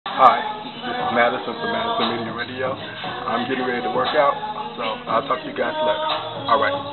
Hi, this is Madison from Madison Media Radio. I'm getting ready to work out, so I'll talk to you guys later. All right.